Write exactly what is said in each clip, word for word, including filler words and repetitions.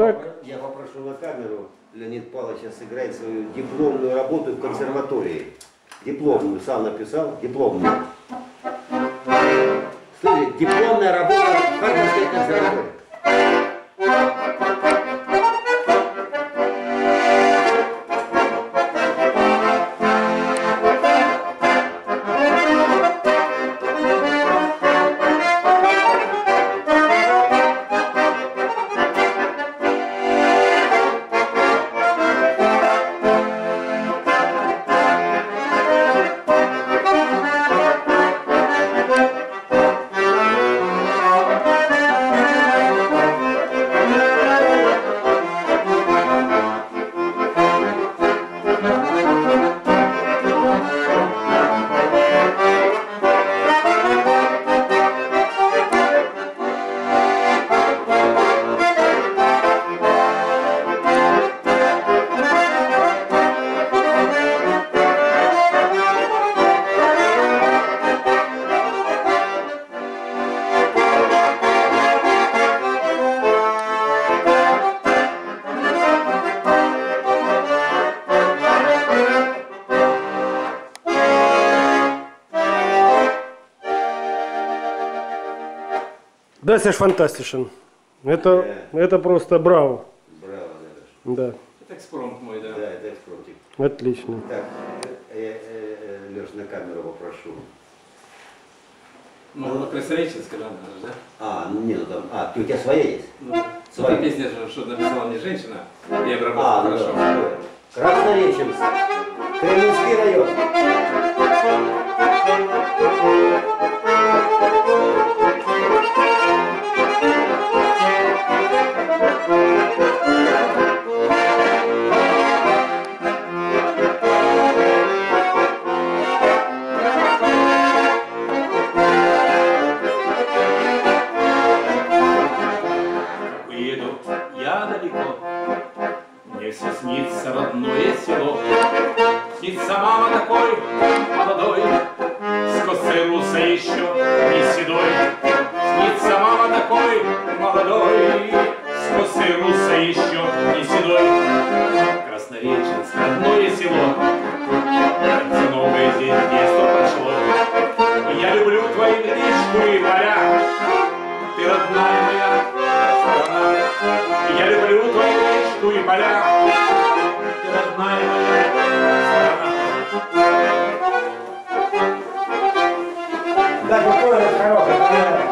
так. Я попрошу на камеру, Леонид Павлович сейчас сыграет свою дипломную работу в консерватории. Дипломную, сам написал, дипломную. Слушай, дипломная работа в Харьковской консерватории. Да, Серж Фантастишен. Это, Да. это просто браво. Браво, Леш. Да. Это экспромт мой, да. Да, это экспромтик. Отлично. Так, я, э, э, Леш, на камеру попрошу. Ну, краснореченская, да, да? А, ну не, ну там, а, у тебя своя есть? Ну, Своя. эта песня, же, что написала мне женщина, я обработал А, ну хорошо. да. Краснореченск. Кремлевский район. Уеду я далеко, мне все снится родное село. Снится мама такой молодой, с косой русой еще не седой. Снится мама такой молодой, с косой русой еще не седой. Краснореченск, родное село, как новое здесь детство прошло. И я люблю твою речку и поля, ты родная моя страна. И я люблю твою речку и поля, ты родная моя страна. Да, какое хорошее.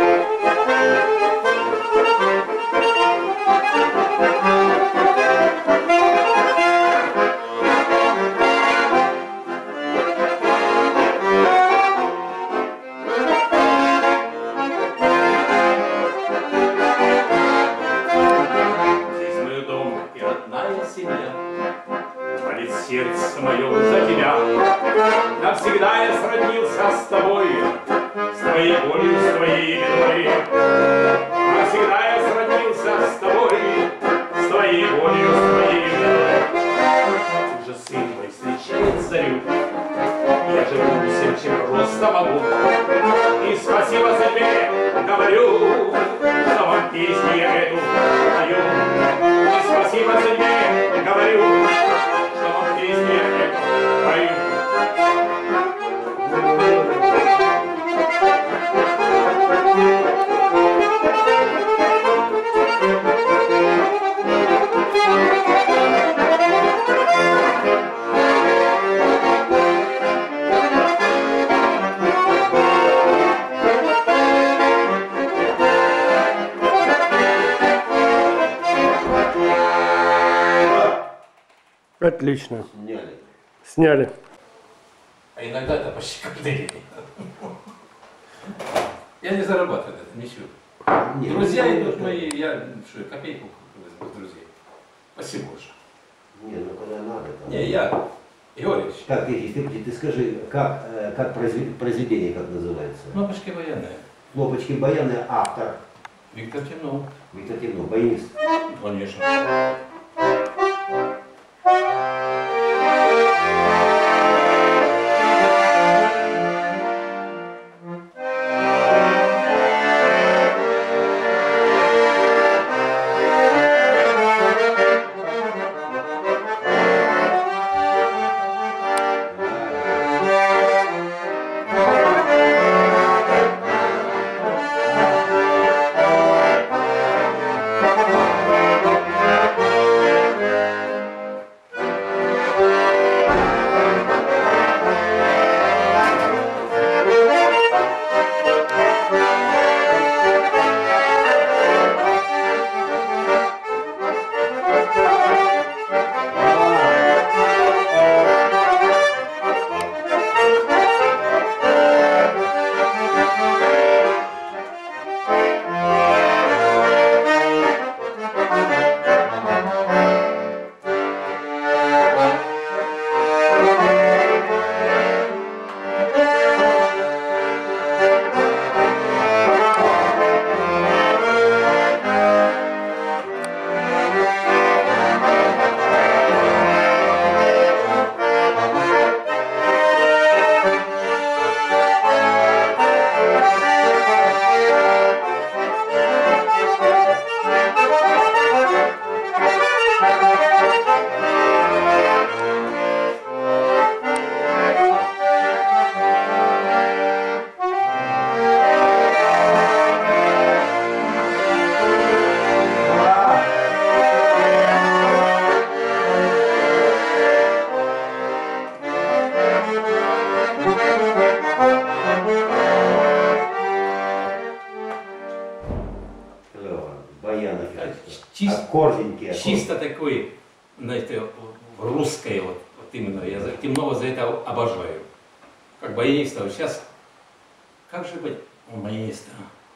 Здесь мой дом и родная семья, болит сердце мое за тебя. Навсегда я сроднился с тобой, с твоей болью, с твоей бедой. Навсегда я сроднился с тобой, с твоей болью, с твоей бедой. Тут же сын мой встречает зарю, я живу всем, чем просто могу. И спасибо судьбе говорю, что вам песню я эту пою. И спасибо судьбе говорю, что вам песню я эту пою. Отлично. Сняли. Сняли. А иногда это почти каждый день. Я не зарабатываю на этом, ничего. Нет, Друзья ну, идут ну, мои, я что, копейку возьму с друзей. Спасибо большое. Не, ну когда надо. Там. Не, я, Георгиевич, Так, Петя, ты, ты скажи, как, э, как произве- произведение как называется? кнопочки военные. Кнопочки баяны, автор. Виктор Темнов. Виктор Темнов, баянист. Конечно. чисто такой, знаете, русской вот, вот именно, я за Темнова за это обожаю. Как баяниста, вот сейчас, как же быть баяниста?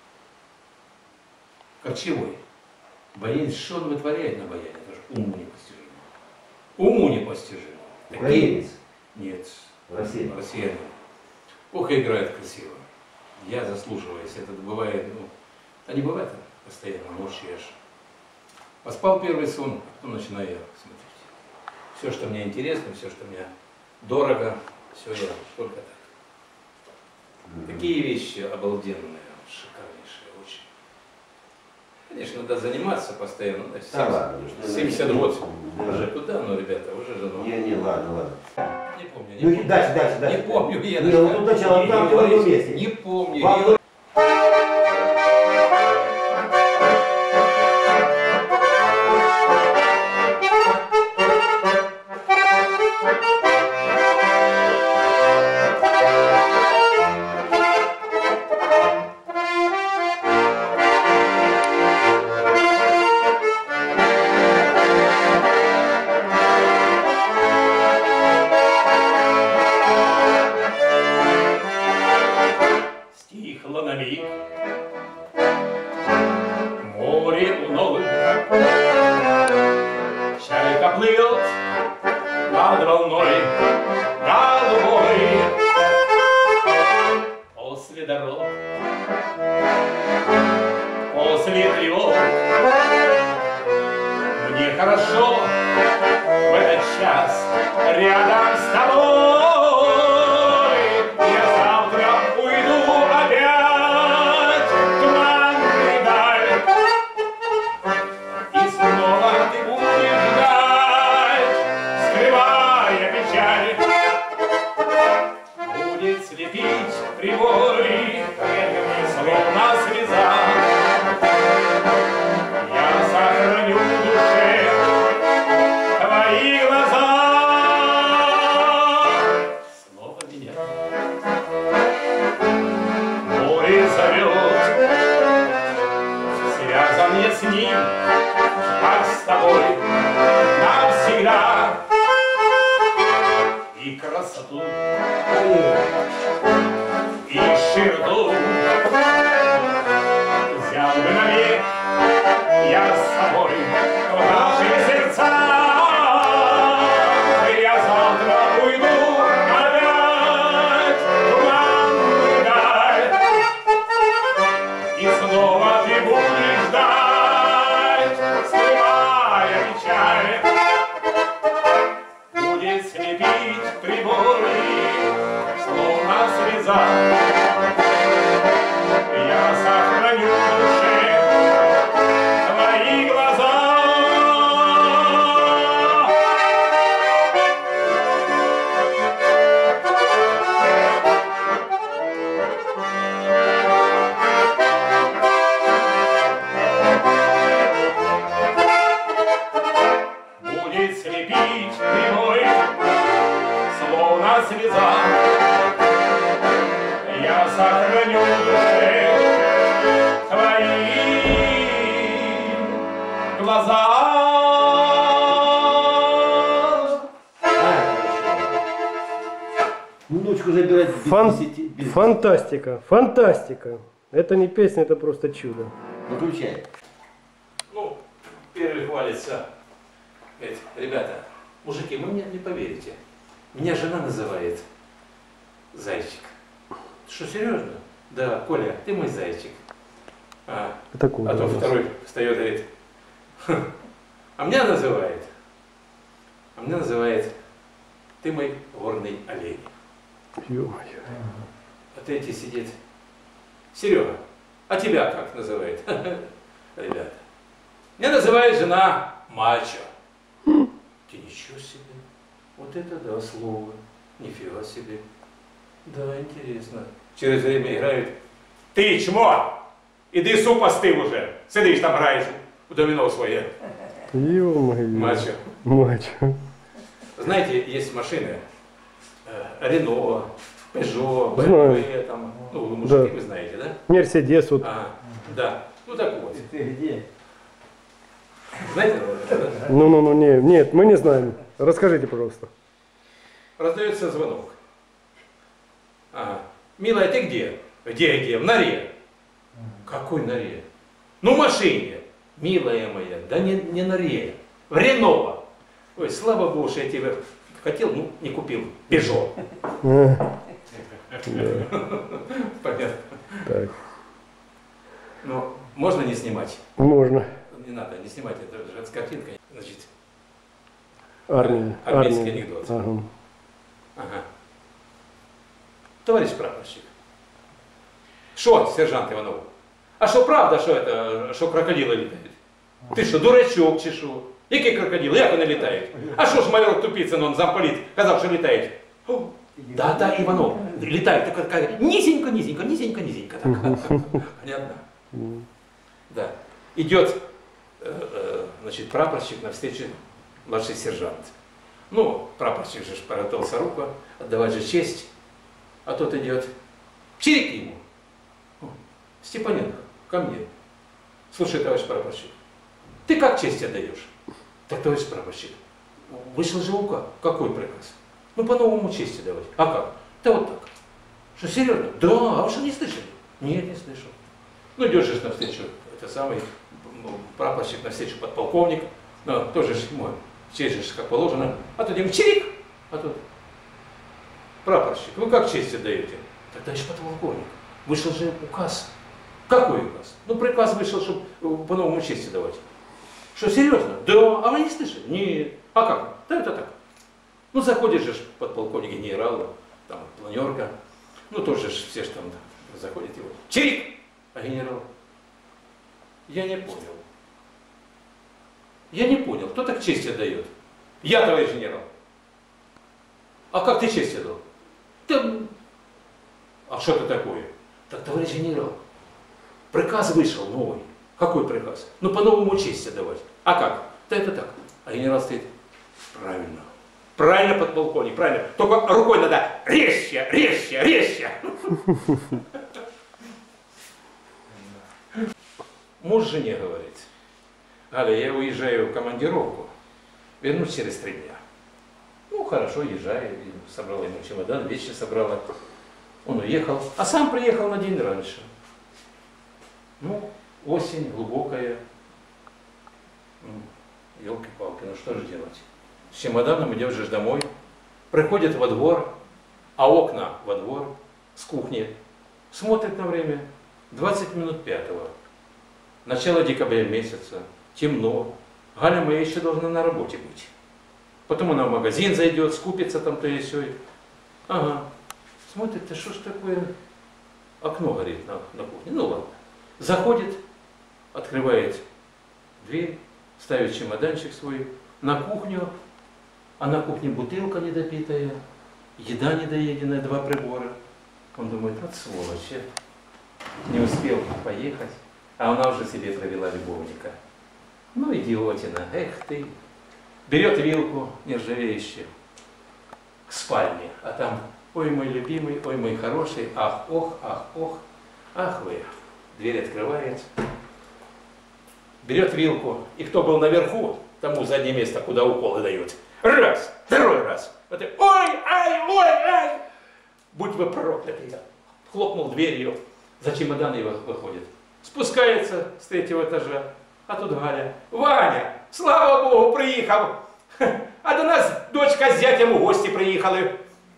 Корчевой. Баянист, что он вытворяет на баяне, это же уму непостижимо. Уму непостижимо. Украинец? Нет. Россия. Россияне. Ох, и играет красиво. Я заслуживаюсь. Это бывает, ну, а не бывает постоянно, ночью я ж поспал первый сон, а потом начинаю я смотреть. Все, что мне интересно, все, что мне дорого, все я только так. Такие вещи обалденные, шикарнейшие, очень. Конечно, надо заниматься постоянно. Да, Да ладно. семьдесят год. Да. Уже куда, ну, ребята, уже же, ну. Не, не, ладно, ладно. Не помню, не Ну, помню. дальше, дальше, дальше. Не помню, я Не, ну, тут сначала, не, там, не в одном говорите. месте. Не помню. В одном- я- Стихло на миг море луновым, чайка плывет над волной голубой. После дорог, после тревог мне хорошо в этот час рядом с тобой. Я завтра уйду опять в туманную даль, и снова ты будешь ждать, скрывая печаль. Будет слепить прибой, словно слеза. Я сохраню в душе твои глаза. Снова меня море зовет, связан я с ним, как с тобой навсегда. И красоту, и широту взял бы навек я с собой в наши сердца. Я завтра уйду опять в туманную даль, и снова ты будешь ждать, скрывая печаль. Будет слепить прибой, словно слеза. Я сохраню в душе твои глаза. Будет слепить прямой, словно слеза. Я сохраню в душе твои глаза. Внучку забирать без Фан- десяти. без- Фантастика, фантастика. Это не песня, это просто чудо. Выключай. Ну, первый хвалится. Говорит, ребята, мужики, вы мне не поверите. Меня жена называет зайчик. Что, серьезно? Да, Коля, ты мой зайчик. А, Это куда? а то второй встает и говорит, «Хм, а меня называет, а меня называет, ты мой горный олень. Ё-моё. А третий сидит, Серега, а тебя как называет? Ребята, меня называет жена мачо. Ты ничего себе, вот это да, слово, нифига себе. Да, интересно. Через время играют, ты чмо, иди суп остыл уже, сидишь там граешь в домино своє. Ё-моё. Мачо. Мачо. Знаете, есть машины, э, Рено, Пежо, бэ Знаю. эм вэ, там, ну, вы, мужики, Да. вы знаете, да? Мерседес вот. А, да, ну так вот. Ты где? Знаете? Ну-ну-ну, не, нет, мы не знаем. Расскажите, пожалуйста. Раздается звонок. Ага. Милая, ты где? Где, где? В норе. Какой норе? Ну, в машине. Милая моя, да не, не норе. В Рено. Ой, слава богу, что я тебе хотел, ну, не купил. Пежо. Понятно. Так, Ну, можно не снимать? можно. Не надо, не снимать, это же с картинкой. Значит, Армия. армейский армия. анекдот. Ага. Ага. Товарищ прапорщик. Что, сержант Иванов? А что правда, что это, что крокодилы летают? Ти що, дурачок чи що? Який крокодил? Як вони літають? А що ж майор Тупицин, он замполіт, казав, що літають? О, да, да, Иванов, летают, так как низенько, низенько, низенько, низенько. Так. Понятно? Да. Идет, э, э, значит, прапорщик навстречу младший сержант. Ну, прапорщик же приготовился руку, отдавать же честь, а тот идет, чирик ему. Степаненко, ко мне. Слушай, товарищ прапорщик, ты как честь отдаешь? Так, товарищ прапорщик, вышел же указ. Какой приказ? Ну, по-новому чести давать. А как? Да вот так. Что, серьезно? Да, а вы что, не слышали? Нет, не слышал. Ну, идешь же навстречу, это самый прапорщик навстречу подполковник, ну, тоже же мой, честь же как положено. А тут ему чирик, а тут прапорщик, вы как честь отдаете? Так, товарищ подполковник, вышел же указ. Какой указ? Ну, приказ вышел, чтобы по-новому чести давать. Что, серьезно? Да, а вы не слышали? Нет. А как? Да это так. Ну, заходишь же подполковник генерал, там, планерка. Ну, тоже ж все же там заходят его. Чирик! А генерал? Я не понял. Я не понял, кто так честь отдает? Я, товарищ генерал. А как ты честь отдал? Да... А что это такое? Так, товарищ генерал, приказ вышел новый. Какой приказ? Ну, по-новому честь отдавать. А как? Да это так. А генерал стоит. Правильно. Правильно, подполковник, правильно. Только рукой надо резче, резче, резче. Муж жене говорит: Галя, я уезжаю в командировку, вернусь через три дня. Ну, хорошо, езжай. Собрала ему чемодан, вещи собрала. Он уехал, а сам приехал на день раньше. Ну, осень глубокая. Елки-палки, ну что же делать? С чемоданом идешь же домой, приходит во двор, а окна во двор, с кухни, смотрит на время, двадцать минут пятого. Начало декабря месяца, темно. Галя моя еще должна на работе быть. Потом она в магазин зайдет, скупится там то и сё. Ага. Смотрит, да что ж такое? Окно горит на, на кухне. Ну ладно. Заходит, открывает дверь, ставит чемоданчик свой на кухню, а на кухне бутылка недопитая, еда недоеденная, два прибора. Он думает, вот сволочь, не успел поехать, а она уже себе провела любовника. Ну, идиотина, эх ты. Берет вилку нержавеющую к спальне, а там, ой, мой любимый, ой, мой хороший, ах, ох, ах, ох, ах вы. Дверь открывает, берет вилку, и кто был наверху, тому заднее место, куда уколы дают. Раз, второй раз. Вот, ой, ай, ой, ай. Будь вы прокляты. Хлопнул дверью, за чемодан его выходит. Спускается с третьего этажа, а тут Галя. Ваня, слава Богу, приехал. А до нас дочка с зятем в гости приехали.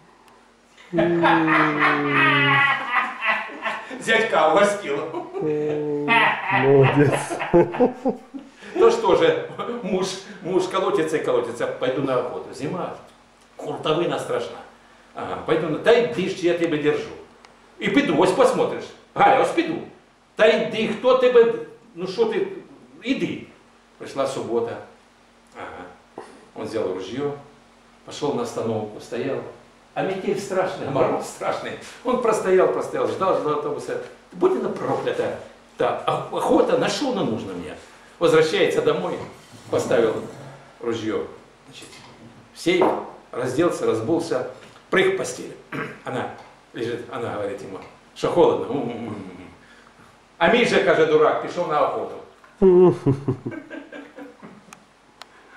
Зятька угостил. Молодец. Ну что же, муж, муж колотится и колотится, пойду на охоту. Зима, куртовина страшна. Ага, пойду на... Дай дышь, я тебя держу. И пойду, ось посмотришь. Галя, ось піду. Та йди, хто тебе, ну що ти, іди. Пришла суббота. Ага. Он взял ружье, пошел на остановку, стоял. А метель страшная, мороз страшный. Он простоял, простоял, ждал, ждал автобуса. Будь она проклята. Да, охота, нашел на нужно мне. Возвращается домой, поставил ружье. Значит, в сейф, разделся, разбулся, прыг в постель. Она лежит, она говорит ему, что холодно. А Миша, каже, дурак, пішов на охоту.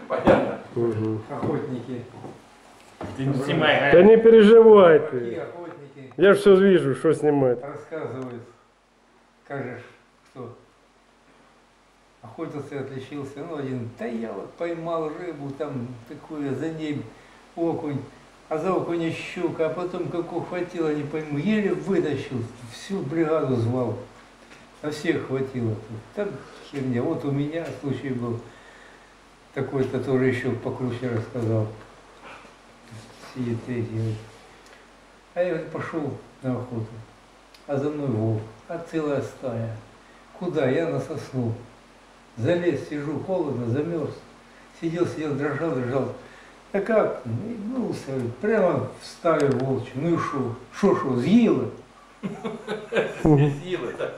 Понятно? Мгм. Охотники. Ты не снимай, Да не переживай Какие ты. охотники Я ж все вижу, что снимать. рассказывают. Скажешь, что охотился и отличился. Ну, один, да я вот поймал рыбу, там такую, за ней окунь, а за окуня щука, а потом как ухватило, не пойму, еле вытащил, всю бригаду звал. На всех хватило. Там херня. Вот у меня случай был такой-то, тоже еще покруче рассказал. Сидит третий, говорит, а я говорит, пошел на охоту, а за мной волк, а целая стая. Куда? Я на сосну. Залез, сижу, холодно, замерз. Сидел, сидел, дрожал, дрожал. А как? Ну, прямо в стаю волчью. Ну и шо? Шо, шо, съела? Силы, да.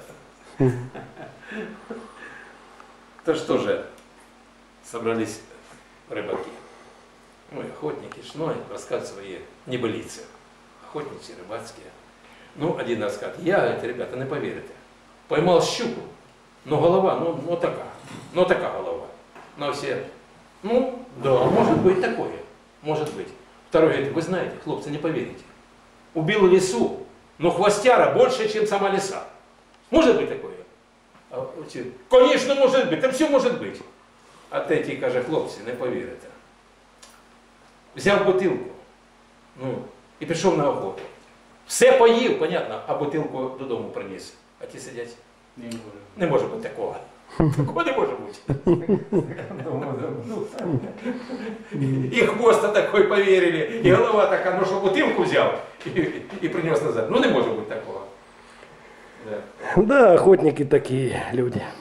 То что же, собрались рыбаки, ну и охотники, шной, рассказывать свои небылицы. Охотники, рыбацкие. Ну, один рассказ. Я, это, ребята, не поверите. Поймал щуку, но голова, ну, ну такая, ну такая голова. Но все, ну, да, может быть такое, может быть. Второй говорит, вы знаете, хлопцы, не поверите. Убил лису, но хвостяра больше, чем сама лиса. Может быть такое? А, конечно, может быть, там все может быть. А третій каже, хлопці, не повірите. Взяв бутилку, ну, і пішов на охоту. Все поїв, понятно, а бутилку додому приніс. А ті сидять. Не може, не може бути такого. Такого не може бути. І хвост такой повірили, і голова така, ну що бутилку взяв і, і принес назад. Ну не може бути такого. Да. Да, охотники такие люди.